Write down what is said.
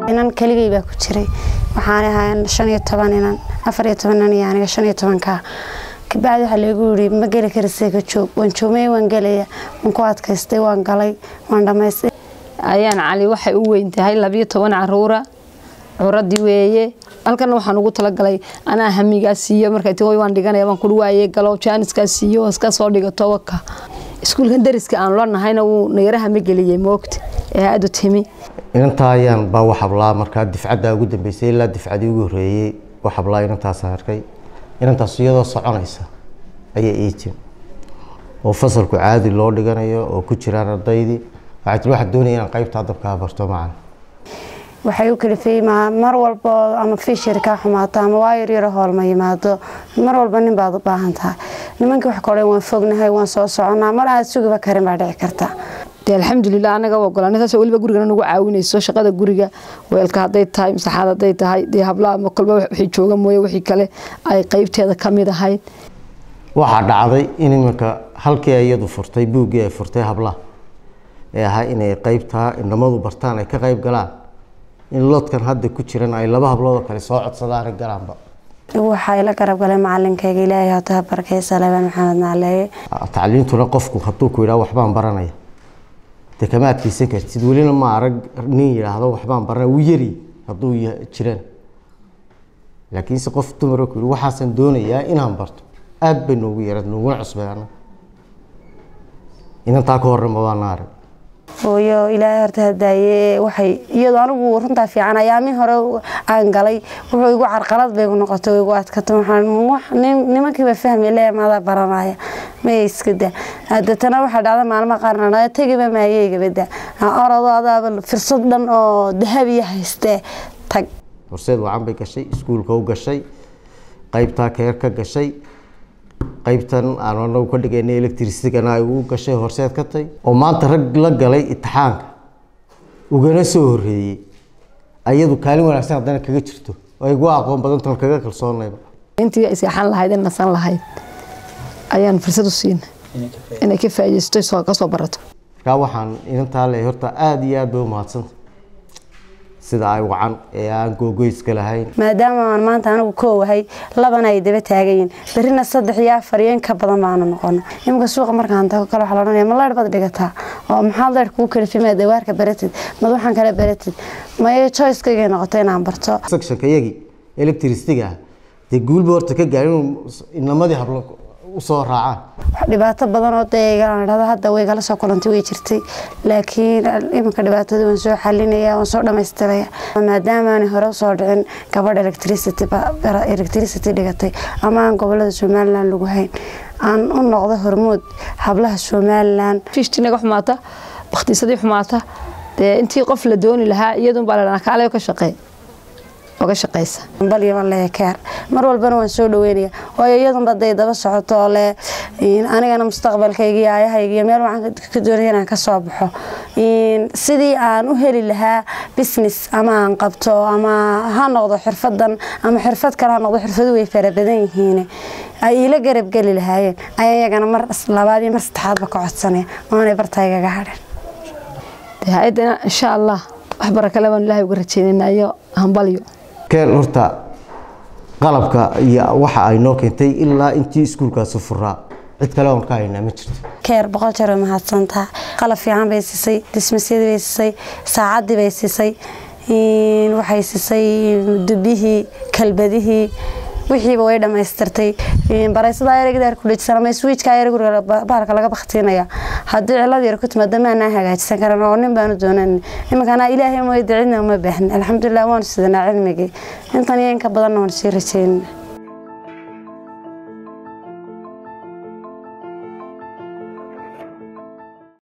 inan kaligay baa ku jiray waxaan ahaa 15 inan 14 inan yani 15 ka kabacdi waxa lagu yiri ma gali karisay ka joog waan joomay waan galaya waan ku adkaystay waan galay waan dhameystay ayaan cali waxay u weyntahay 12 caruura curadii weeye halkan waxaan ugu tala galay ana hamigaas iyo markay tahay waan dhiganaya waan ku dhawaayay galo jaaniskaas iyo iska soo dhigato waka iskuulkan dariska aan leenahayna uu neeraha ma galiyay moogta ee aad u timi inta ayaan baa wax hablaa marka difcada ugu dambeysay ilaa difcadii ugu horeeyay wax hablaa intaas arkay intaas iyadoo soconaysa ayay eetin oo fasalku caadi loo dhiganayo oo ku jiraan ardaydii waxa doonayaan qaybta dabka barto macaan waxay u kalifay mar walba ama fiishir ka xumaata ama waayir yar hool ma yimaado mar walba nin baad u baahan tahay nimanka wax kale waan fognahay waan soo soconaa mar aad sugiba karin baa dhici karta alxamdulillaah anaga waa go'aanada soo waliba guriga nagu caawinayso shaqada guriga weelka haday tahay masaxada haday tahay habla ma kolba wixii jooga mooye wixii kale ay qaybteeda kamid ahayd waxa dhacday in imanka halkii ayadu furtay buugii ay furtay habla ee ahaa inay qaybta indhamadu bartaan ay ka qayb galaan in loodkan hadda ku jiraan ay laba hablood kale soo codsadaan galaanba waxay la garab galay macallinkayga Ilaahay ha taa barkaysa Leeban Maxamed Naaleey tacliintuna qofku haduu ku yiraahdo waxbaan baranaya dekamaadkiisa kartid walina ma arag nin yiraahdo waxbaan baranay uu yiri haduu jiraan laakiin si qof dumar ku yiri waxaan doonayaa inaan barto aad bay noogu yarad noogu cusbaan inta ka horreeyay ma arag hooyo Ilaahay horta hadaaye waxay iyadoo anigu runta fiican ayaami hore aan galay wuxuu igu carqalad bay u noqotay igu adkato waxaan nimankii ba fahmay leemada baranaya ma iskada adatana waxa dhacda maalmo qaarna tagiba maayay gabadha orodada fursad dhan oo dahabi haystay tag fursad wacan bay gashay iskuulka u gashay qaybta keer ka gashay qaybtan aan anagu ka dhigaynay electricity-gana ay ugu gashay horseed ka tay oo maanta rag la galay imtixaanka ugana soo horeeyay ayadu kaalin wanaagsan hadana kaga jirto oo ay ugu aqoon badan tan kaga kalsoonayba intii ay saxan lahayd in nasan lahayd ayaan fursad u siinay inay ka faa'iideysto soo ka soo barato ka waxaan inta la horta aad iyo aad u mahadsan sida ay wacan ee aan googooyska lahayn maadaama aan maanta anigu koowahay labana ay daba taagayeen barina 3 iyo 4 ka badan baan noqon imka suuqa markaan tago kala waxa la oranaya ma leer bad dhigataa oo maxaa leer ku kala fiimaad waarka baratid ma waxaan kala baratid ma ay choice-kayga noqotay inaan barto section-kayagi electricity-ga de guulba horta ka gaarin inamadii hablo u soo raacaan dhibaato badan oo deegaan hadda way kala soo kulantay way jirtay laakiin imka dhibaatada waan soo xalinaya waan soo dhameystiraya maadaama aan hore soo dhicin gabadh electricity dhigatay ama aan gobolada Soomaaliland lagu hayn aan u noqdo hormood hablaha Soomaaliland fiishtinaga xumaata waqtiisadii xumaata intii qof la dooni lahaa iyadoo baa kaalay ka shaqeey oga shaqeysa bal yaman leeyahay mar walbana waan soo dhaweynaya oo iyadoo baday daba socoto le anigana mustaqbalkayga ayahayga meel waxaan ka doonayaa inaan ka soo baxo sidii aan u heli lahaa business ama aan qabto ama ha noqdo xirfadan ama xirfad kale ha noqdo xirfadu way fara badan yihiin ay ila garab gali lahaayeen ayagana mar labaad iyo mar saddexaad ba ka codsanay oo ay bartayga hadhan hay'adana insha Allah wax baraka leh Ilaahay uga rajaynayo hanbaliyo keen horta qalabka iyo waxa ay noo keentay ilaa intii iskuulkaas furaa cid kale oo ka hayna ma jirto keer boqol jeer mahadsantaa qalab fiican bay siisay dismisyada bay siisay saacadii bay siisay waxay siisay dubihii kalbadihii wixii way dhameystirtay baraysada ayagada ku dhigsan ama switch-ka ayaga baarka laga baqtiinaya hadii cilad yar ku timaado ma aan hagaajisan karan oo nin baan doonan imkana Ilaahay ma idicina ma baahan alxamdulillah waan sidana cilmiga intan iyo in ka badan waan sii rajaynaa